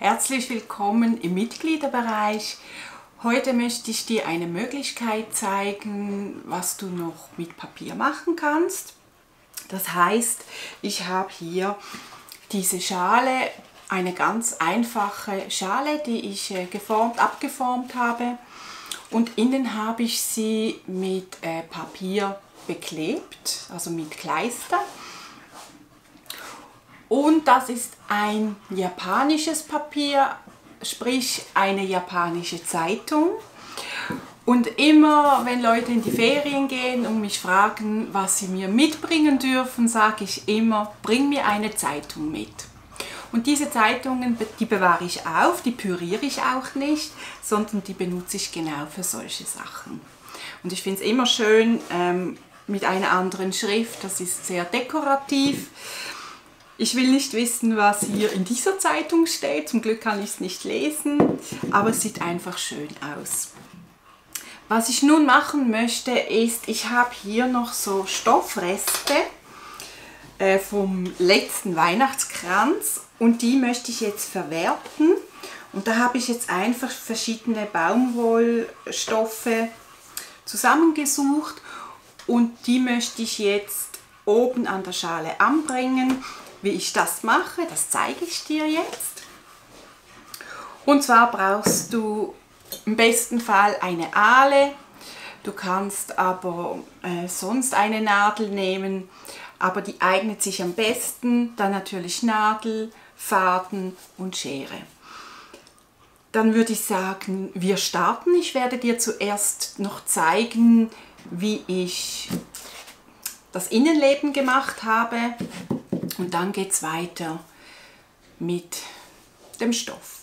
Herzlich willkommen im Mitgliederbereich. Heute möchte ich dir eine Möglichkeit zeigen, was du noch mit Papier machen kannst. Das heißt, ich habe hier diese Schale, eine ganz einfache Schale, die ich abgeformt habe. Und innen habe ich sie mit Papier beklebt, also mit Kleister. Und das ist ein japanisches Papier, sprich eine japanische Zeitung. Und immer, wenn Leute in die Ferien gehen und mich fragen, was sie mir mitbringen dürfen, sage ich immer, bring mir eine Zeitung mit. Und diese Zeitungen, die bewahre ich auf, die püriere ich auch nicht, sondern die benutze ich genau für solche Sachen. Und ich finde es immer schön mit einer anderen Schrift, das ist sehr dekorativ. Ich will nicht wissen, was hier in dieser Zeitung steht, zum Glück kann ich es nicht lesen, aber es sieht einfach schön aus. Was ich nun machen möchte ist, ich habe hier noch so Stoffreste vom letzten Weihnachtskranz und die möchte ich jetzt verwerten. Und da habe ich jetzt einfach verschiedene Baumwollstoffe zusammengesucht und die möchte ich jetzt oben an der Schale anbringen. Wie ich das mache, das zeige ich dir jetzt. Und zwar brauchst du im besten Fall eine Ahle. Du kannst aber sonst eine Nadel nehmen, aber die eignet sich am besten. Dann natürlich Nadel, Faden und Schere. Dann würde ich sagen, wir starten. Ich werde dir zuerst noch zeigen, wie ich das Innenleben gemacht habe. Und dann geht es weiter mit dem Stoff.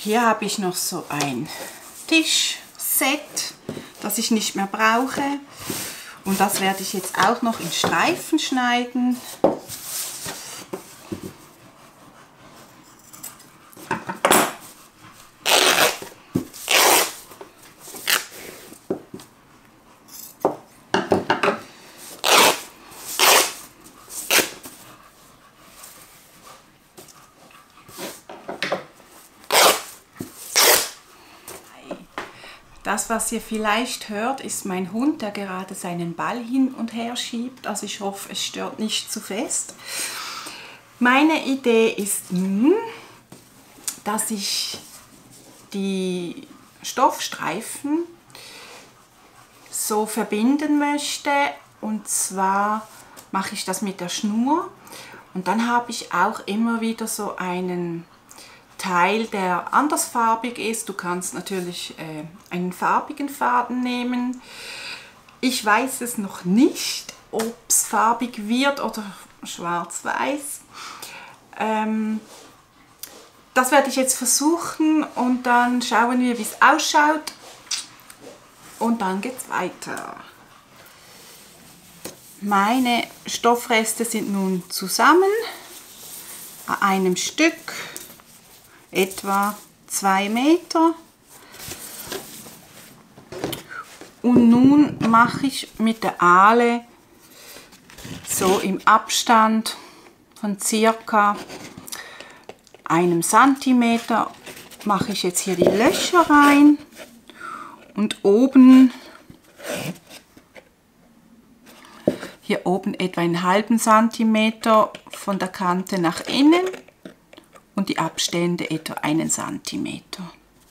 hier habe ich noch so ein Tischset, das ich nicht mehr brauche. Und das werde ich jetzt auch noch in Streifen schneiden. Das, was ihr vielleicht hört, ist mein Hund, der gerade seinen Ball hin und her schiebt. Also ich hoffe, es stört nicht zu fest. Meine Idee ist nun, dass ich die Stoffstreifen so verbinden möchte. Und zwar mache ich das mit der Schnur. Und dann habe ich auch immer wieder so einen Teil, der andersfarbig ist. Du kannst natürlich einen farbigen Faden nehmen. Ich weiß es noch nicht, ob es farbig wird oder schwarz-weiß. Das werde ich jetzt versuchen und dann schauen wir, wie es ausschaut. Und dann geht es weiter. Meine Stoffreste sind nun zusammen an einem Stück. Etwa 2 Meter. Und nun mache ich mit der Ahle so im Abstand von circa 1 Zentimeter mache ich jetzt hier die Löcher rein und oben hier oben etwa 1/2 Zentimeter von der Kante nach innen. Und die Abstände etwa 1 Zentimeter.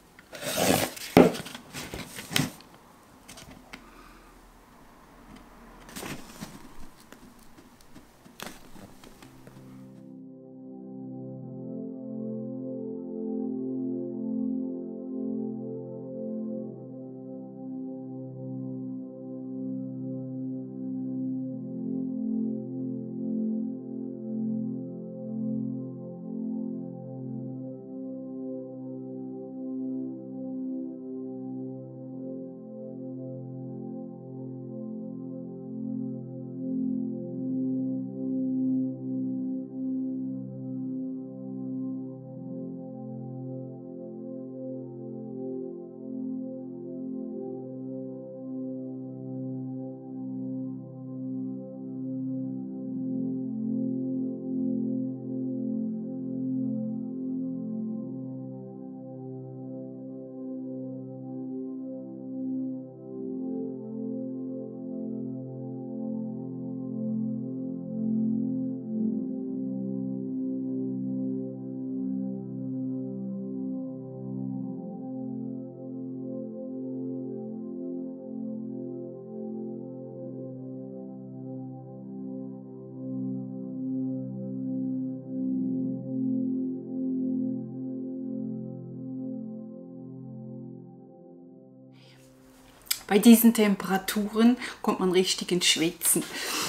Bei diesen Temperaturen kommt man richtig ins Schwitzen.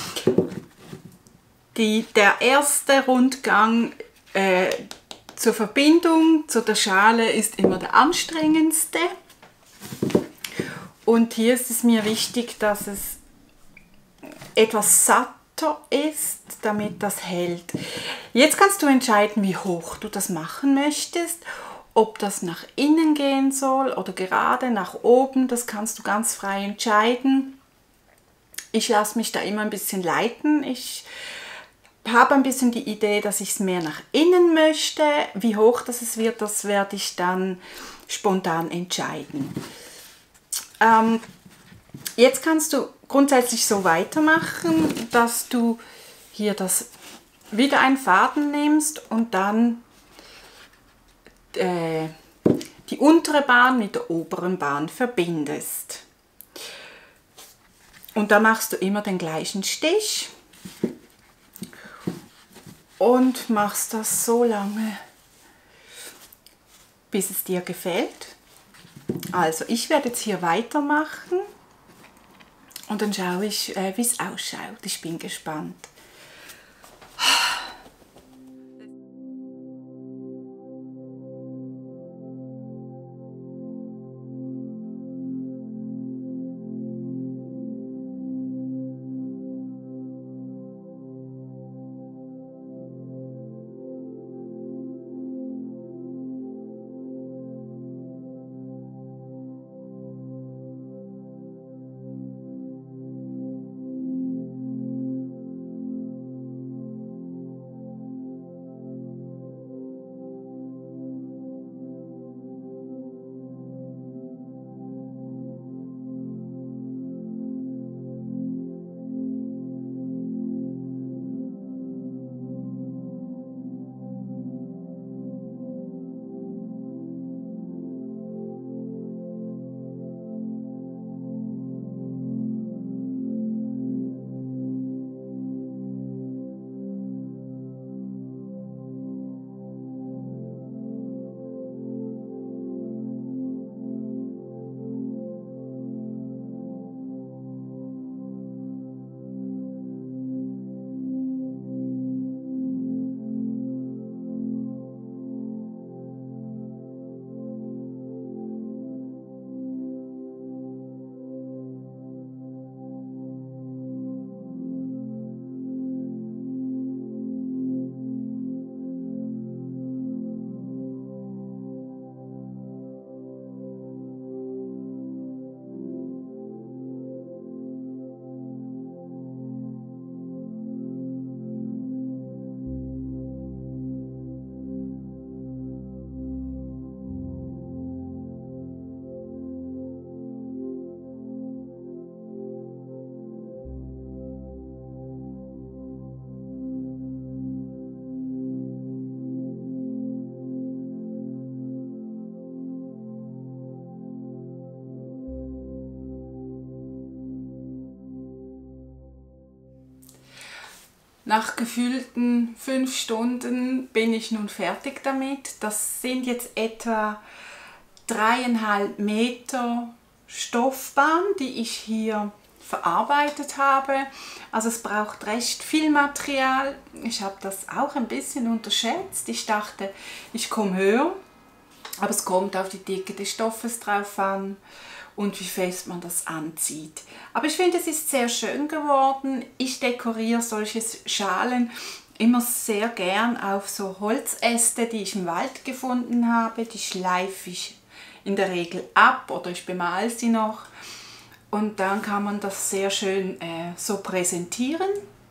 Der erste Rundgang zur Verbindung zu der Schale ist immer der anstrengendste. Und hier ist es mir wichtig, dass es etwas satter ist, damit das hält. Jetzt kannst du entscheiden, wie hoch du das machen möchtest. Ob das nach innen gehen soll oder gerade nach oben, das kannst du ganz frei entscheiden. Ich lasse mich da immer ein bisschen leiten. Ich habe ein bisschen die Idee, dass ich es mehr nach innen möchte. Wie hoch das wird, das werde ich dann spontan entscheiden. Jetzt kannst du grundsätzlich so weitermachen, dass du hier wieder einen Faden nimmst und dann die untere Bahn mit der oberen Bahn verbindest. Und da machst du immer den gleichen Stich und machst das so lange, bis es dir gefällt. Also ich werde jetzt hier weitermachen und dann schaue ich, wie es ausschaut. Ich bin gespannt. Nach gefühlten 5 Stunden bin ich nun fertig damit. Das sind jetzt etwa 3,5 Meter Stoffbahn, die ich hier verarbeitet habe. Also es braucht recht viel Material. Ich habe das auch ein bisschen unterschätzt. Ich dachte, ich komme höher, aber es kommt auf die Dicke des Stoffes drauf an und wie fest man das anzieht. Aber ich finde, es ist sehr schön geworden. Ich dekoriere solche Schalen immer sehr gern auf so Holzäste, die ich im Wald gefunden habe. Die schleife ich in der Regel ab oder ich bemale sie noch. Und dann kann man das sehr schön so präsentieren.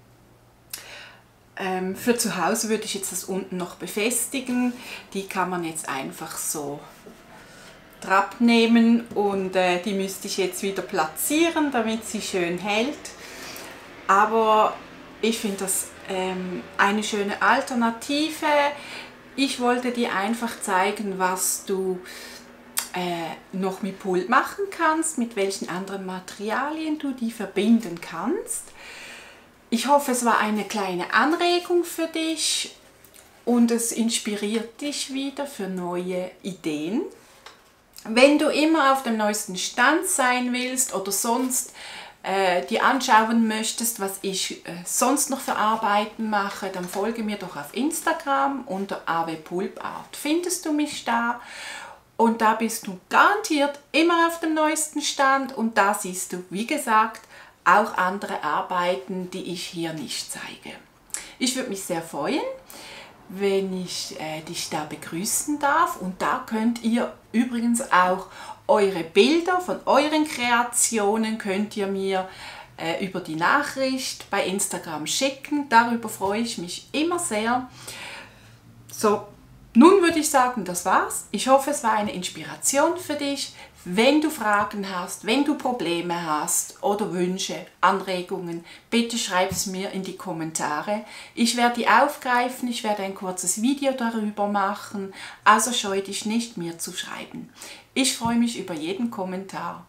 Für zu Hause würde ich jetzt das unten noch befestigen. Die kann man jetzt einfach so drauf nehmen und die müsste ich jetzt wieder platzieren, damit sie schön hält. Aber ich finde das eine schöne Alternative. Ich wollte dir einfach zeigen, was du noch mit Pult machen kannst, mit welchen anderen Materialien du die verbinden kannst. Ich hoffe, es war eine kleine Anregung für dich und es inspiriert dich wieder für neue Ideen. Wenn du immer auf dem neuesten Stand sein willst oder sonst dir anschauen möchtest, was ich sonst noch für Arbeiten mache, dann folge mir doch auf Instagram unter awpulpart. Findest du mich da? Und da bist du garantiert immer auf dem neuesten Stand und da siehst du, wie gesagt, auch andere Arbeiten, die ich hier nicht zeige. Ich würde mich sehr freuen, wenn ich dich da begrüßen darf und da könnt ihr übrigens auch eure Bilder von euren Kreationen könnt ihr mir über die Nachricht bei Instagram schicken. Darüber freue ich mich immer sehr. So, nun würde ich sagen, das war's. Ich hoffe, es war eine Inspiration für dich. Wenn du Fragen hast, wenn du Probleme hast oder Wünsche, Anregungen, bitte schreib es mir in die Kommentare. Ich werde die aufgreifen, ich werde ein kurzes Video darüber machen, also scheu dich nicht, mir zu schreiben. Ich freue mich über jeden Kommentar.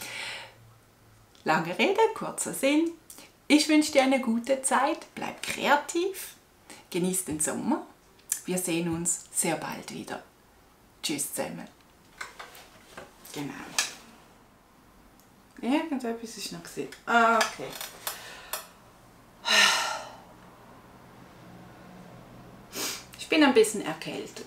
Lange Rede, kurzer Sinn. Ich wünsche dir eine gute Zeit, bleib kreativ, genieß den Sommer. Wir sehen uns sehr bald wieder. Tschüss zusammen. Genau. Irgendetwas ist noch gesehen. Ah, okay. Ich bin ein bisschen erkältet.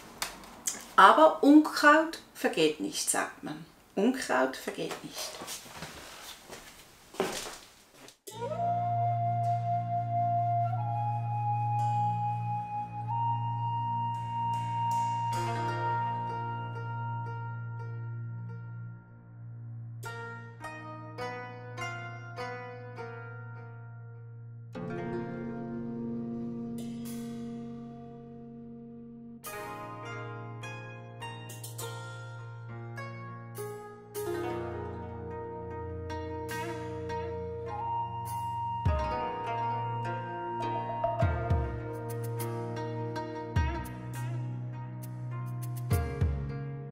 Aber Unkraut vergeht nicht, sagt man. Unkraut vergeht nicht.